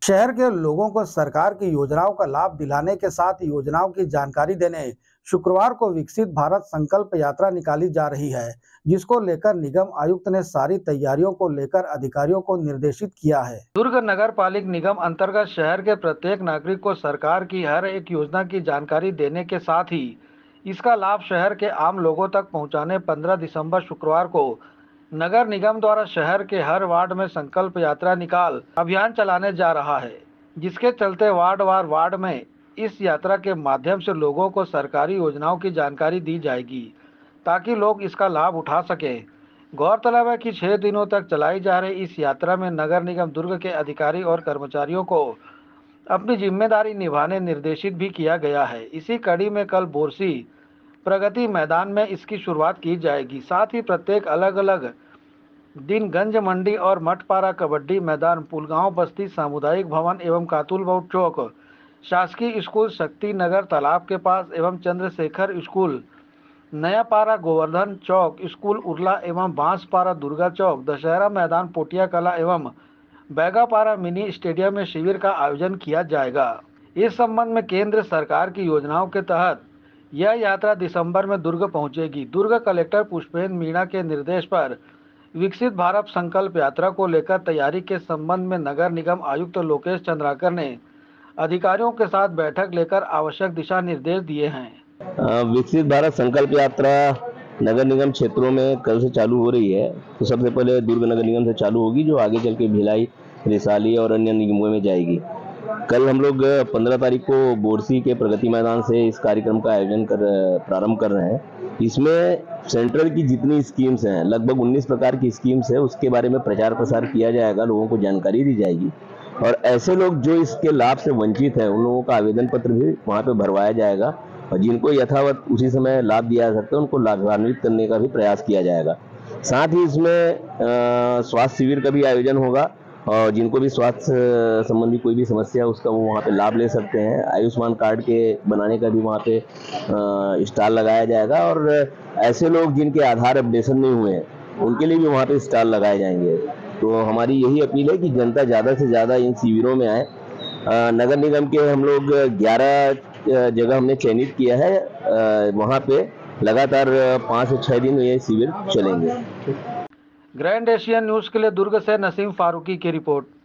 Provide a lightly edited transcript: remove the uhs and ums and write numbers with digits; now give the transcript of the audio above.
शहर के लोगों को सरकार की योजनाओं का लाभ दिलाने के साथ योजनाओं की जानकारी देने शुक्रवार को विकसित भारत संकल्प यात्रा निकाली जा रही है, जिसको लेकर निगम आयुक्त ने सारी तैयारियों को लेकर अधिकारियों को निर्देशित किया है। दुर्ग नगर पालिक निगम अंतर्गत शहर के प्रत्येक नागरिक को सरकार की हर एक योजना की जानकारी देने के साथ ही इसका लाभ शहर के आम लोगों तक पहुंचाने 15 दिसंबर शुक्रवार को नगर निगम द्वारा शहर के हर वार्ड में संकल्प यात्रा निकाल अभियान चलाने जा रहा है, जिसके चलते वार्ड में इस यात्रा के माध्यम से लोगों को सरकारी योजनाओं की जानकारी दी जाएगी ताकि लोग इसका लाभ उठा सकें। गौरतलब है कि 6 दिनों तक चलाई जा रही इस यात्रा में नगर निगम दुर्ग के अधिकारी और कर्मचारियों को अपनी जिम्मेदारी निभाने निर्देशित भी किया गया है। इसी कड़ी में कल बोरसी प्रगति मैदान में इसकी शुरुआत की जाएगी। साथ ही प्रत्येक अलग अलग दिन गंज मंडी और मठपारा कबड्डी मैदान, पुलगांव बस्ती सामुदायिक भवन एवं कातुलबौट चौक, शासकीय स्कूल शक्ति नगर तालाब के पास एवं चंद्रशेखर स्कूल, नयापारा गोवर्धन चौक स्कूल उरला एवं बांसपारा दुर्गा चौक, दशहरा मैदान पोटिया कला एवं बैगापारा मिनी स्टेडियम में शिविर का आयोजन किया जाएगा। इस संबंध में केंद्र सरकार की योजनाओं के तहत यह यात्रा दिसंबर में दुर्ग पहुंचेगी। दुर्ग कलेक्टर पुष्पेंद्र मीणा के निर्देश पर विकसित भारत संकल्प यात्रा को लेकर तैयारी के संबंध में नगर निगम आयुक्त लोकेश चंद्राकर ने अधिकारियों के साथ बैठक लेकर आवश्यक दिशा निर्देश दिए हैं। विकसित भारत संकल्प यात्रा नगर निगम क्षेत्रों में कल से चालू हो रही है। तो सबसे पहले दुर्ग नगर निगम से चालू होगी, जो आगे चल के भिलाई, रिसाली और अन्य निगमों में जाएगी। कल हम लोग 15 तारीख को बोरसी के प्रगति मैदान से इस कार्यक्रम का आयोजन प्रारंभ कर रहे हैं। इसमें सेंट्रल की जितनी स्कीम्स हैं, लगभग 19 प्रकार की स्कीम्स है, उसके बारे में प्रचार प्रसार किया जाएगा, लोगों को जानकारी दी जाएगी और ऐसे लोग जो इसके लाभ से वंचित हैं उन लोगों का आवेदन पत्र भी वहाँ पे भरवाया जाएगा और जिनको यथावत उसी समय लाभ दिया जा सकता है उनको लाभान्वित करने का भी प्रयास किया जाएगा। साथ ही इसमें स्वास्थ्य शिविर का भी आयोजन होगा और जिनको भी स्वास्थ्य संबंधी कोई भी समस्या है उसका वो वहाँ पे लाभ ले सकते हैं। आयुष्मान कार्ड के बनाने का भी वहाँ पे स्टॉल लगाया जाएगा और ऐसे लोग जिनके आधार अपडेशन नहीं हुए हैं उनके लिए भी वहाँ पे स्टॉल लगाए जाएंगे। तो हमारी यही अपील है कि जनता ज़्यादा से ज़्यादा इन शिविरों में आए। नगर निगम के हम लोग 11 जगह हमने चयनित किया है, वहाँ पे लगातार 5 से 6 दिन ये शिविर चलेंगे। ग्रैंड एशियन न्यूज़ के लिए दुर्ग से नसीम फारूकी की रिपोर्ट।